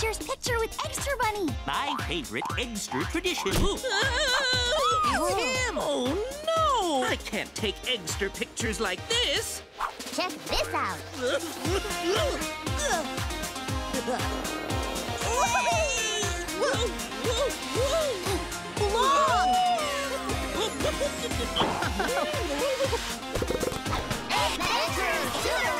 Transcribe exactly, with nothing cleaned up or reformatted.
Eggventure's picture with Eggster Bunny. My favorite Eggster tradition. It's him! Oh, no! I can't take Eggster pictures like this. Check this out. Long! Eggventurers to the